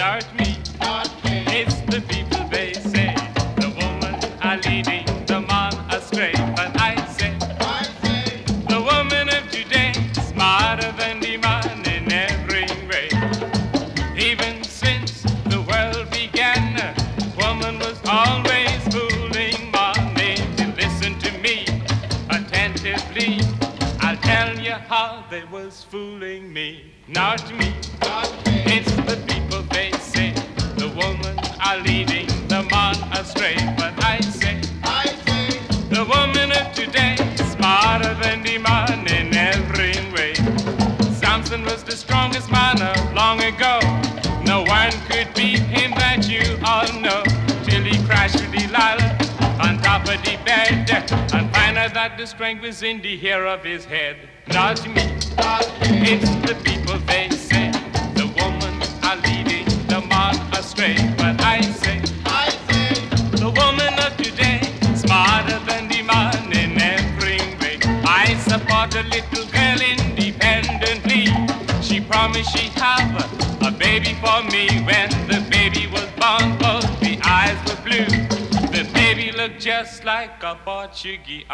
not me. It's the people, they say. The woman are leading the man astray. But I say, the woman of today, smarter than the man in every way. Even since the world began, woman was always fooling man. If you listen to me attentively, I'll tell you how they was fooling me. Not me. It's the people, they say. The woman are leading the man astray. But I say, the woman of today, smarter than the man in every way. Samson was the strongest man long ago. No one could beat him, that you all know. Till he crashed with Delilah on top of the bed, and find out that the strength was in the hair of his head. Not me. It's the people, they say. The woman are leading the man astray. But I say, the woman of today, smarter than the man in every way. I support a little girl independently. She promised she'd have a baby for me. When the baby was born, both the eyes were blue. The baby looked just like a Portuguese.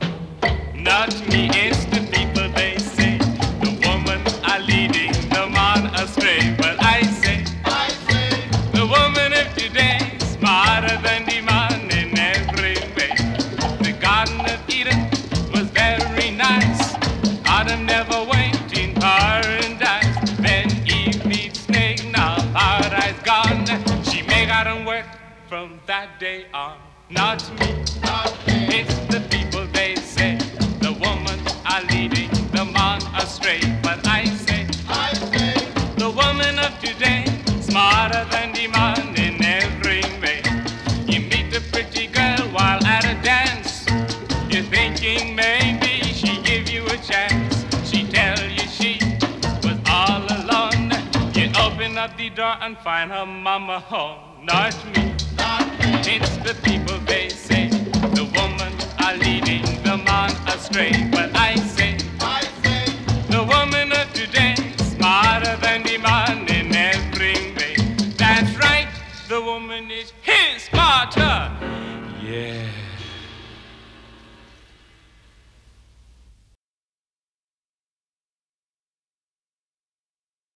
Not me, it's the people, they say. The woman are leading the man astray. But I say, the woman of today, smarter than the man in every way. The Garden of Eden was very nice. Adam never went in paradise. Then Eve beat snake, now paradise gone. She make Adam work from that day on. Not me. It's the people, they say. The woman are leading the man astray. But I say, the woman of today, smarter than the man in every way. You meet a pretty girl while at a dance. You're thinking maybe she give you a chance. She tell you she was all alone. You open up the door and find her mama home. Not me. It's the people, they say. The woman are leading the man astray.